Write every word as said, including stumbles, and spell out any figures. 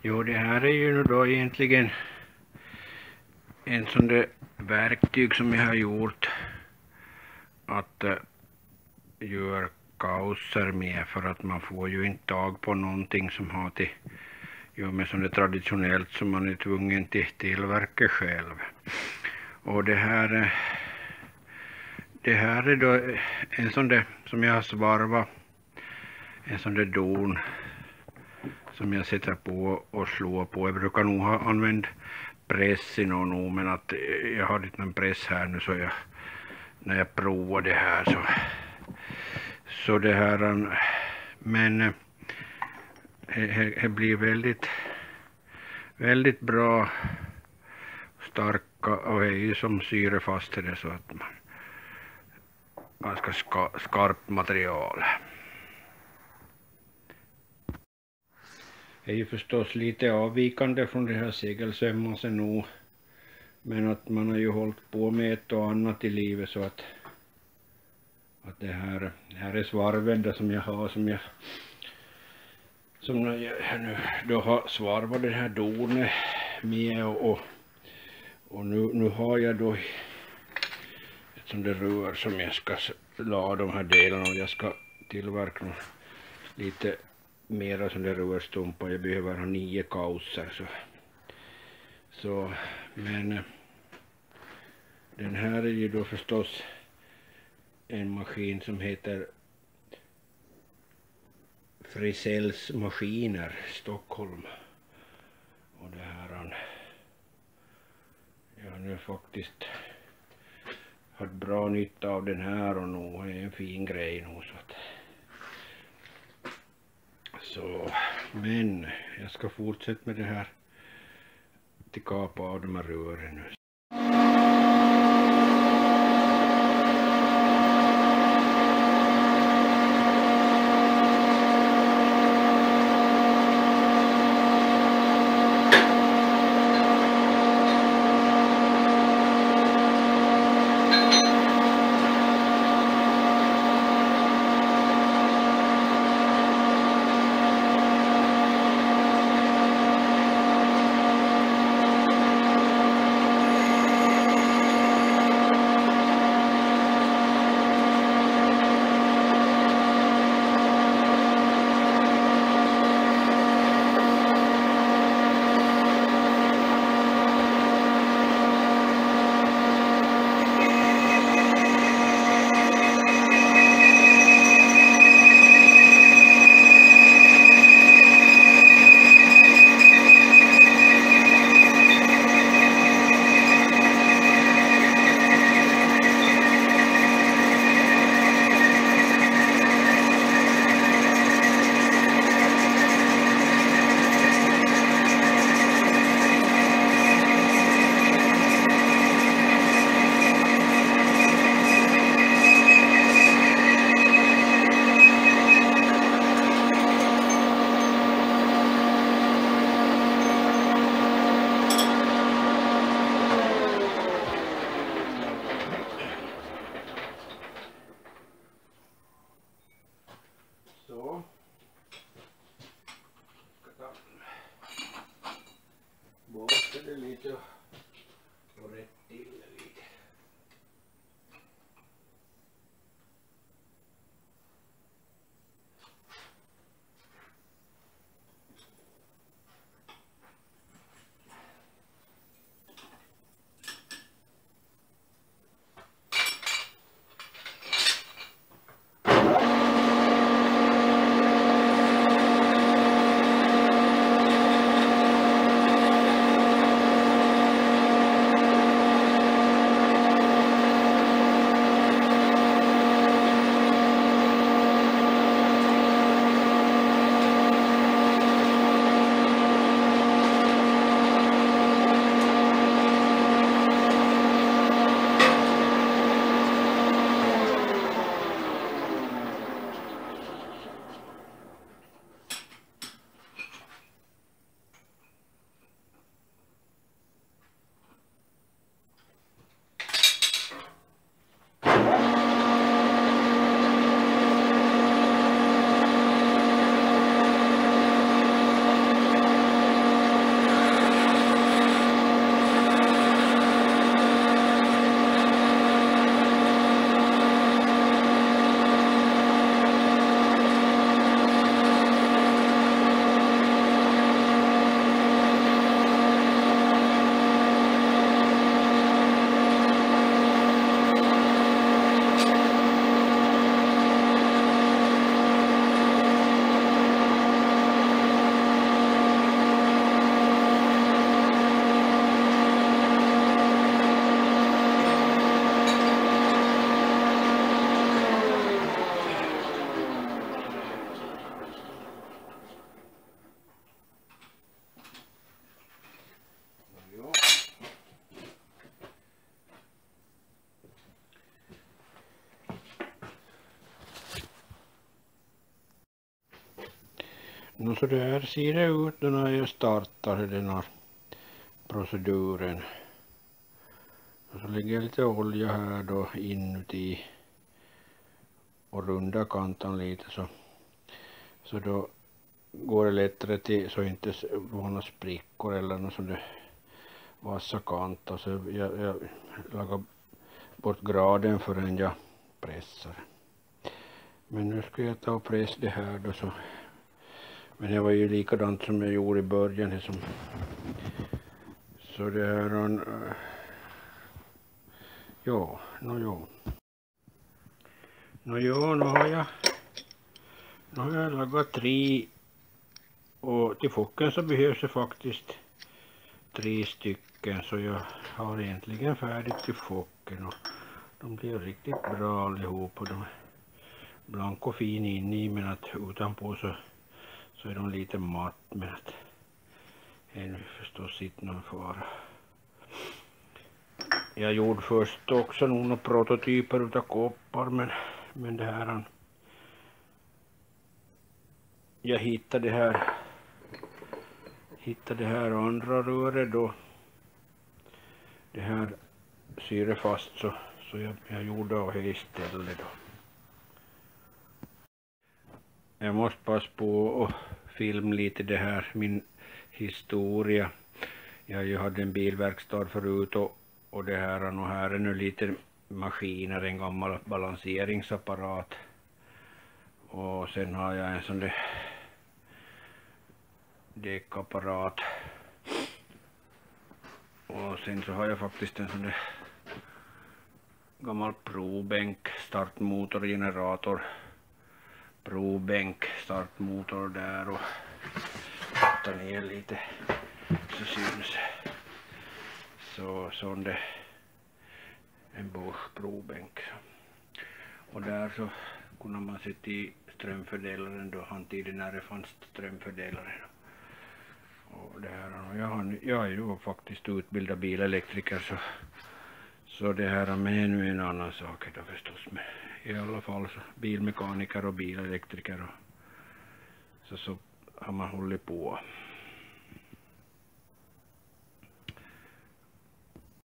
Jo, det här är ju nu då egentligen en sån där verktyg som jag har gjort att uh, göra kauser med, för att man får ju inte tag på någonting som har till göra med sånt där traditionellt som man är tvungen till tillverka själv. Och det här det här är då en sån där som jag har svarvat, en sån där don som jag sätter på och slår på. Jag brukar nog ha använt press i någon år, men att jag har inte någon press här nu, så jag, när jag provar det här så så det här, men det blir väldigt väldigt bra, starka, och är ju som syrefast det, så att man ganska ska, skarpt material. Det är ju förstås lite avvikande från det här segelsömmasen nog, men att man har ju hållit på med ett och annat i livet, så att att det här, här är svarven där som jag har, som jag som jag nu då har svarvat det här donet med, och, och, och nu, nu har jag då ett sånt där rör som jag ska la de här delarna, och jag ska tillverka lite mera sån där rörstumpar. Jag behöver ha nio kauser, så så men den här är ju då förstås en maskin som heter Frisells maskiner, Stockholm. Och det här, jag har nu faktiskt haft bra nytta av den här, och nog är en fin grej nog, så att så, men jag ska fortsätta med det här till kapa av de här rören nu. No, så det här ser det ut då när jag startar den här proceduren. Och så lägger jag lite olja här då inuti och rundar kanten lite så, så då går det lättare till så inte får några sprickor eller något sånt där vassa kanter. Så jag, jag lagar bort graden förrän jag pressar. Men nu ska jag ta och pressa det här då så. Men det var ju likadant som jag gjorde i början. Som, så det här är uh, ja, no jo. No jo, nu har jag nu har jag lagat tre och till focken så behövs det faktiskt tre stycken, så jag har egentligen färdigt till focken och de blir riktigt bra allihop och de är blank och fin in i, men att utanpå så så är de lite matt, men att det är förstås inte någon fara. Jag gjorde först också några prototyper utav koppar, men, men det här jag hittade det här hittade det här andra röret då det här syre fast, så, så jag, jag gjorde av det istället då. Jag måste passa på och filma lite det här, min historia. Jag ju hade en bilverkstad förut och, och det här och här är nu lite maskiner, en gammal balanseringsapparat. Och sen har jag en sån där däckapparat. Och sen så har jag faktiskt en sån där gammal provbänk, startmotor, generator. Provbänk, startmotor där och ta ner lite så syns. Så sån där en Bosch provbänk. Och där så kunde man sätta i strömfördelaren då, hantidigt när det fanns strömfördelare. Och det här, jag, har, jag är ju faktiskt utbildad bilelektriker, så, så det här är nu en annan sak då förstås. Men i alla fall så bilmekaniker och bilelektriker och så, så har man hållit på.